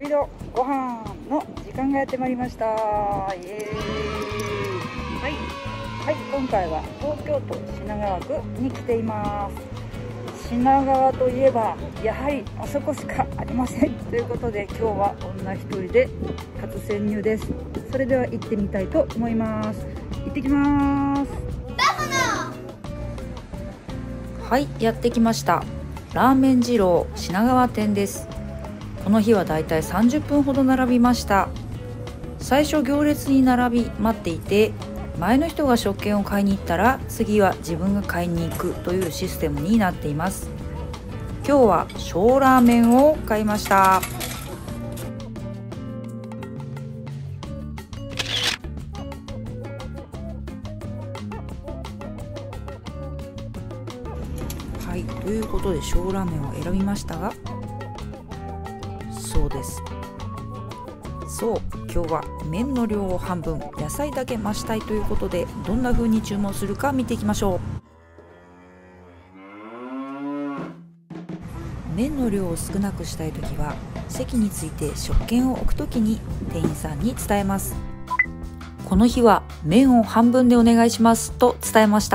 スピードご飯の時間がやってまいりました。イエーイ。はい、今回は東京都品川区に来ています。品川といえばやはりあそこしかありませんということで、今日は女一人で初潜入です。それでは行ってみたいと思います。行ってきます。はい、やってきました。ラーメン二郎品川店です。この日はだいたい30分ほど並びました。最初行列に並び待っていて、前の人が食券を買いに行ったら次は自分が買いに行くというシステムになっています。今日は小ラーメンを買いました。はい、ということで小ラーメンを選びましたが、そうです。そう、今日は麺の量を半分、野菜だけ増したいということで、どんな風に注文するか見ていきましょう。麺の量を少なくしたいときは、席について食券を置くときに店員さんに伝えます。この日は麺を半分でお願いしますと伝えました。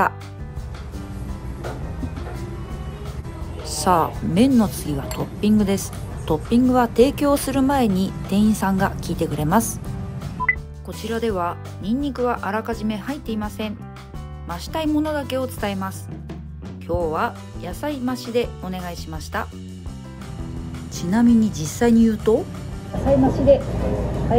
さあ、麺の次はトッピングです。トッピングは提供する前に店員さんが聞いてくれます。こちらではニンニクはあらかじめ入っていません。増したいものだけを伝えます。今日は野菜増しでお願いしました。ちなみに実際に言うと、野菜増しで、はい。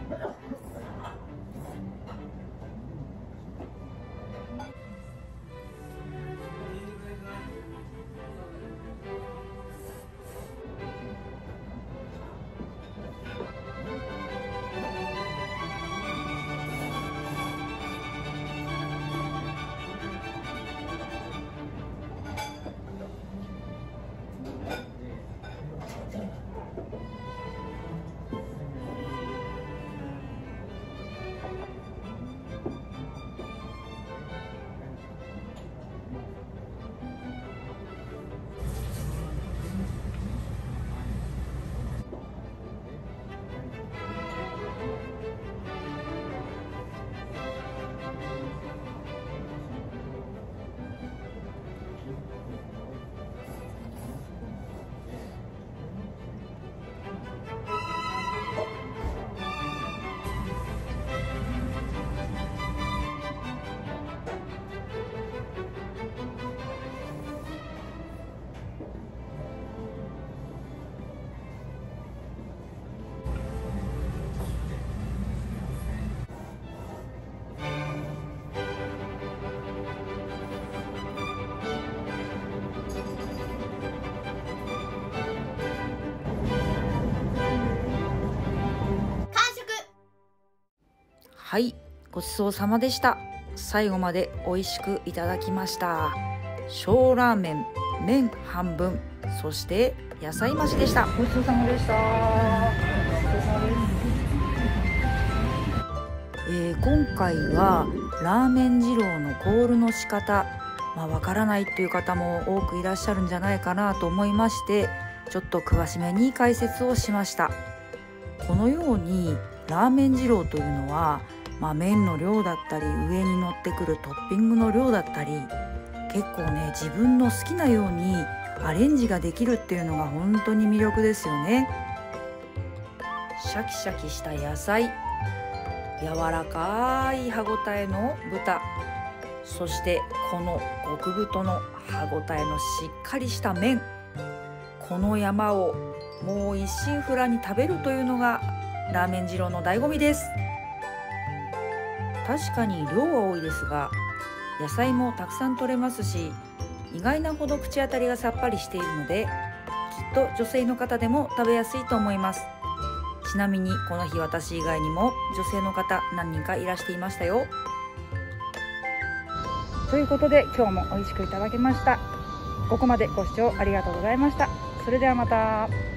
はい、ごちそうさまでした。最後まで美味しくいただきました。小ラーメン、麺半分、そして野菜増しでした。ごちそうさまでした。今回はラーメン二郎のコールの仕方、わからないっていう方も多くいらっしゃるんじゃないかなと思いまして、ちょっと詳しめに解説をしました。このようにラーメン二郎というのは、麺の量だったり上に乗ってくるトッピングの量だったり、結構ね自分の好きなようにアレンジができるっていうのが本当に魅力ですよね。シャキシャキした野菜、柔らかい歯ごたえの豚、そしてこの極太の歯ごたえのしっかりした麺、この山をもう一心不乱に食べるというのがラーメン二郎の醍醐味です。確かに量は多いですが、野菜もたくさん取れますし、意外なほど口当たりがさっぱりしているので、きっと女性の方でも食べやすいと思います。ちなみにこの日私以外にも女性の方何人かいらしていましたよ。ということで今日も美味しくいただきました。ここまでご視聴ありがとうございました。それではまた。